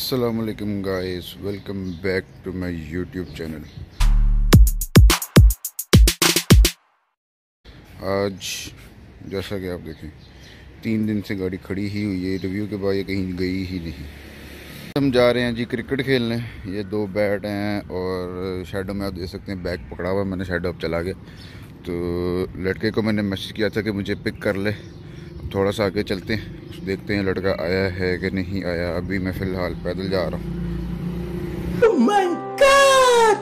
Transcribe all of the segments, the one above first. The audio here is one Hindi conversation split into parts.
अस्सलामुअलैकुम guys, welcome back to my YouTube channel. आज जैसा कि आप देखें 3 दिन से गाड़ी खड़ी ही हुई है। रिव्यू के बाद ये कहीं गई ही नहीं। हम जा रहे हैं जी क्रिकेट खेलने। ये 2 बैट हैं और शैडो में आप देख सकते हैं बैग पकड़ा हुआ है। मैंने शैडो अब चला गया तो लड़के को मैंने मैसेज किया था कि मुझे पिक कर ले। थोड़ा सा आगे चलते हैं, देखते हैं लड़का आया है कि नहीं आया। अभी मैं फ़िलहाल पैदल जा रहा हूँ। Oh my God!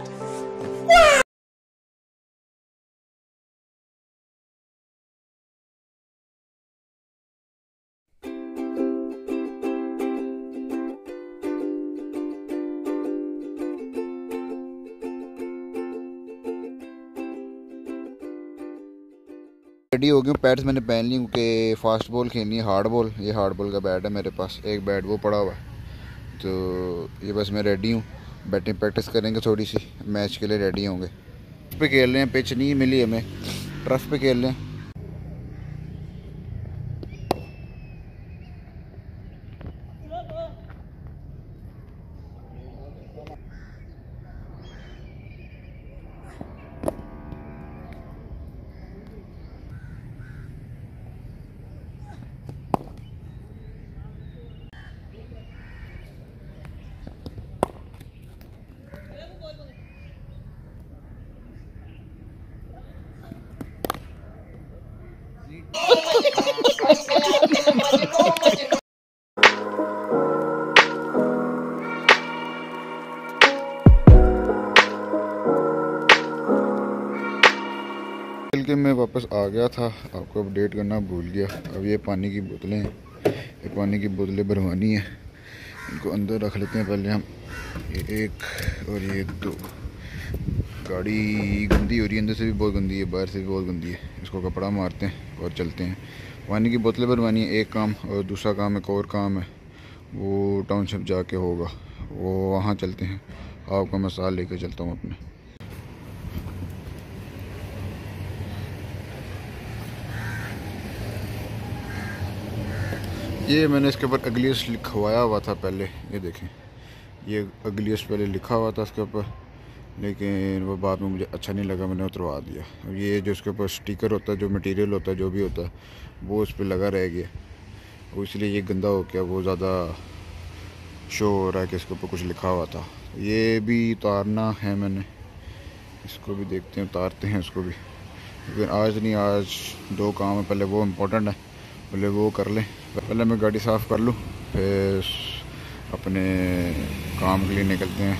रेडी हो गया हूँ। पैड्स मैंने पहन ली क्योंकि फास्ट बॉल खेलनी है, हार्ड बॉल। ये हार्ड बॉल का बैट है मेरे पास, एक बैट वो पड़ा हुआ है। तो ये बस मैं रेडी हूँ। बैटिंग प्रैक्टिस करेंगे थोड़ी सी, मैच के लिए रेडी होंगे। पे खेल रहे हैं, पिच नहीं मिली हमें, टर्फ पे खेल रहे हैं। खेल के मैं वापस आ गया था, आपको अपडेट करना भूल गया। अब ये पानी की बोतलें हैं, ये पानी की बोतलें भरवानी है। इनको अंदर रख लेते हैं पहले हम। ये 1 और ये 2। गाड़ी गंदी हो रही है, अंदर से भी बहुत गंदी है, बाहर से भी बहुत गंदी है। इसको कपड़ा मारते हैं और चलते हैं। पानी की बोतलें भरवानी है एक काम, और दूसरा काम एक और काम है, वो टाउनशिप जाके होगा, वो वहाँ चलते हैं। आपका मैं साथ लेके चलता हूँ अपने। ये मैंने इसके ऊपर अगलियस्ट लिखवाया हुआ था पहले, ये देखें, ये अगलियस्ट पहले लिखा हुआ था इसके ऊपर, लेकिन वो बाद में मुझे अच्छा नहीं लगा, मैंने उतरवा दिया। और ये जो इसके ऊपर स्टिकर होता है, जो मटेरियल होता है, जो भी होता है, वो उस पर लगा रह गया, वो इसलिए ये गंदा हो गया। वो ज़्यादा शो हो रहा है कि इसके ऊपर कुछ लिखा हुआ था। ये भी उतारना है मैंने, इसको भी देखते हैं, उतारते हैं इसको भी। लेकिन आज नहीं, आज 2 काम है, पहले वो इम्पोर्टेंट है, पहले वो कर लें। पहले मैं गाड़ी साफ़ कर लूँ, फिर अपने काम के लिए निकलते हैं।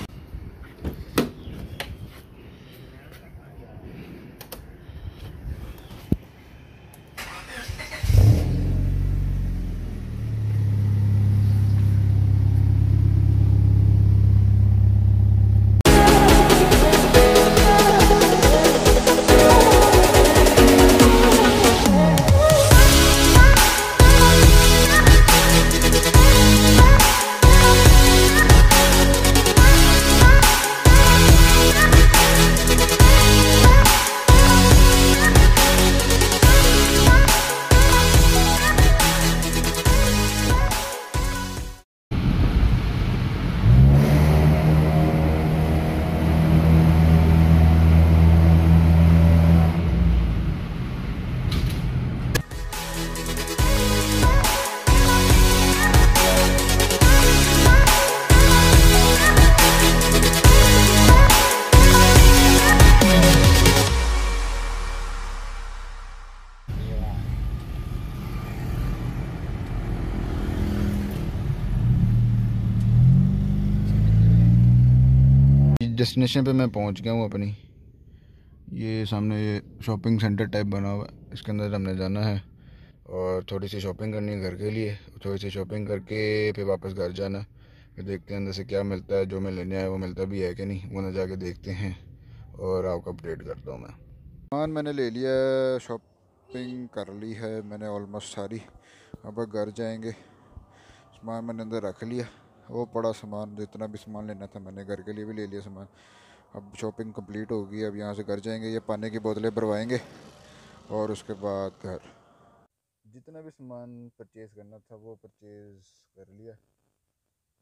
डेस्टिनेशन पे मैं पहुंच गया हूँ अपनी। ये सामने ये शॉपिंग सेंटर टाइप बना हुआ है, इसके अंदर हमने जाना है और थोड़ी सी शॉपिंग करनी है घर के लिए। थोड़ी सी शॉपिंग करके फिर वापस घर जाना है। फिर देखते हैं अंदर से क्या मिलता है, जो मैं लेने आया वो मिलता भी है कि नहीं, वो ना जाके देखते हैं और आपको अपडेट करता हूँ मैं। सामान मैंने ले लिया है, शॉपिंग कर ली है मैंने ऑलमोस्ट सारी। अब घर जाएंगे, सामान मैंने अंदर रख लिया, वो पड़ा सामान, जितना भी सामान लेना था मैंने घर के लिए भी ले लिया सामान। अब शॉपिंग कंप्लीट होगी, अब यहाँ से घर जाएंगे, ये पानी की बोतलें भरवाएंगे और उसके बाद घर। जितना भी सामान परचेज़ करना था वो परचेज़ कर लिया।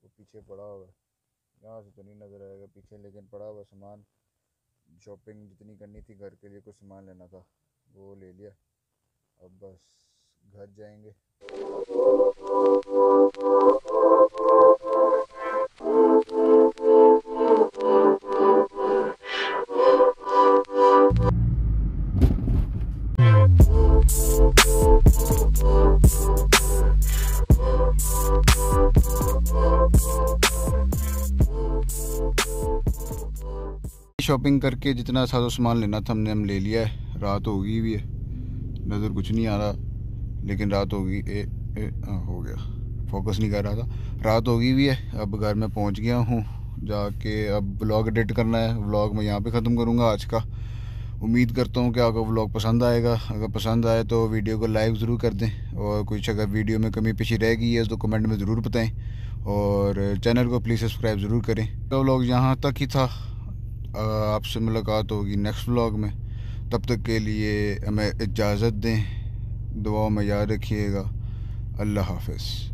वो पीछे पड़ा हुआ है, यहाँ से तो नहीं नज़र आएगा पीछे, लेकिन पड़ा हुआ सामान। शॉपिंग जितनी करनी थी घर के लिए, कुछ सामान लेना था, वो ले लिया। अब बस घर जाएंगे। शॉपिंग करके जितना सारा सामान लेना था हम ले लिया है। रात हो गई भी है, नज़र कुछ नहीं आ रहा, लेकिन रात हो गई। हो गया, फोकस नहीं कर रहा था। रात हो गई भी है। अब घर में पहुंच गया हूँ, जाके अब व्लॉग एडिट करना है। व्लॉग मैं यहाँ पे ख़त्म करूँगा आज का। उम्मीद करता हूँ कि आपको व्लॉग पसंद आएगा। अगर पसंद आए तो वीडियो को लाइक ज़रूर कर दें, और कुछ अगर वीडियो में कमी पेशी रह गई है तो कमेंट में ज़रूर बताएं, और चैनल को प्लीज़ सब्सक्राइब ज़रूर करें। तो व्लॉग यहाँ तक ही था। आपसे मुलाकात होगी नेक्स्ट व्लॉग में। तब तक के लिए हमें इजाज़त दें। दुआओं में याद रखिएगा। अल्लाह हाफ़िज़।